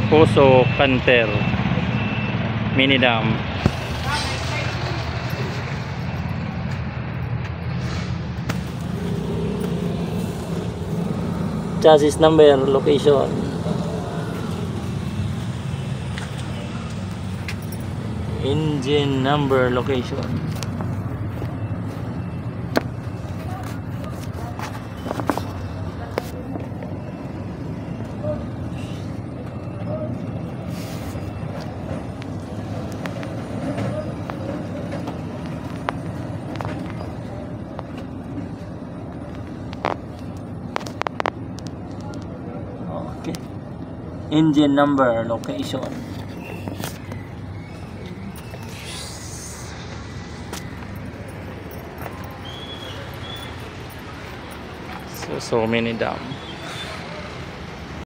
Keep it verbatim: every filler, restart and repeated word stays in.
Poso Canter mini dam. Chassis number, location. Engine number, location. Okay. Engine number, location. So, so many dam.